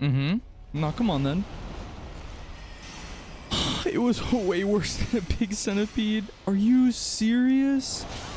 Mm-hmm. Knock him on then. It was way worse than a big centipede. Are you serious?